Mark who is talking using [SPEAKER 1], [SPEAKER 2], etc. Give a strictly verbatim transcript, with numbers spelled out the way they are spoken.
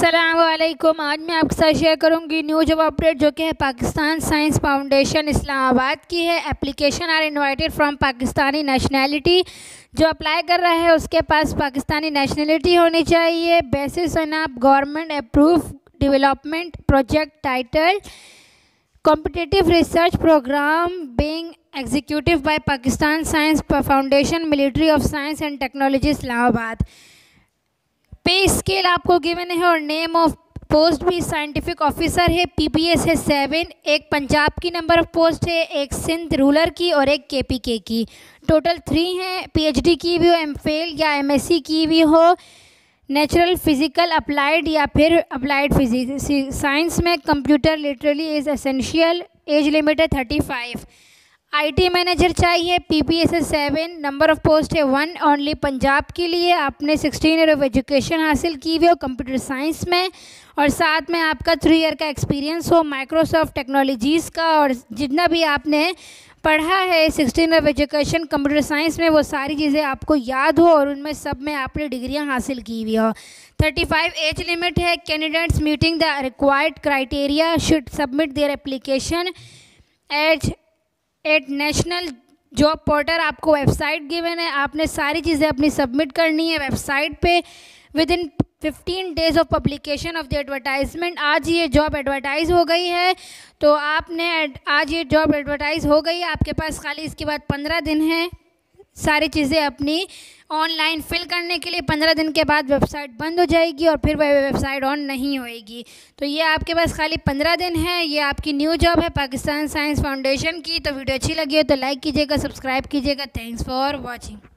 [SPEAKER 1] अस्सलामुअलैकुम। आज मैं आपके साथ शेयर करूंगी न्यू जॉब अपडेट जो कि है पाकिस्तान साइंस फाउंडेशन इस्लामाबाद की है। Application are invited from Pakistani nationality. जो अप्लाई कर रहा है उसके पास पाकिस्तानी नेशनैलिटी होनी चाहिए। बेसिस ऑन आप government approve development project title competitive research programme being executive by Pakistan science foundation military of science and technology Islamabad. Pay scale आपको गिवन है और नेम ऑफ पोस्ट भी साइंटिफिक ऑफिसर है। पीपीएस है सेवन। एक पंजाब की नंबर ऑफ पोस्ट है, एक सिंध रूरल की और एक केपीके की। टोटल थ्री हैं। पीएचडी की भी हो, एमफिल या एमएससी की भी हो, नेचुरल फिजिकल अप्लाइड या फिर अप्लाइड फिजिक्स साइंस में computer literally is essential. Age limit है थर्टी फाइव। आईटी मैनेजर चाहिए। पीपीएस है सेवन। नंबर ऑफ पोस्ट है वन ओनली पंजाब के लिए। आपने सिक्सटीन ईयर ऑफ एजुकेशन हासिल की हुई हो कंप्यूटर साइंस में और साथ में आपका थ्री ईयर का एक्सपीरियंस हो माइक्रोसॉफ्ट टेक्नोलॉजीज़ का। और जितना भी आपने पढ़ा है sixteen year of education computer science में वो सारी चीज़ें आपको याद हो और उनमें सब में आपने डिग्रियां हासिल की हुई हो। थर्टी फाइव एज लिमिट है। Candidates meeting the required criteria should submit their application at at national job portal. आपको वेबसाइट गिवन है, आपने सारी चीज़ें अपनी सबमिट करनी है वेबसाइट पे within fifteen days of publication of the advertisement. आज ये जॉब एडवर्टाइज हो गई है तो आपने आज ये जॉब एडवर्टाइज हो गई है, आपके पास खाली इसके बाद पंद्रह दिन है सारी चीज़ें अपनी ऑनलाइन फिल करने के लिए। पंद्रह दिन के बाद वेबसाइट बंद हो जाएगी और फिर वह वेबसाइट ऑन नहीं होएगी। तो ये आपके पास खाली पंद्रह दिन है। ये आपकी न्यू जॉब है पाकिस्तान साइंस फाउंडेशन की। तो वीडियो अच्छी लगी हो तो लाइक कीजिएगा, सब्सक्राइब कीजिएगा। Thanks for watching.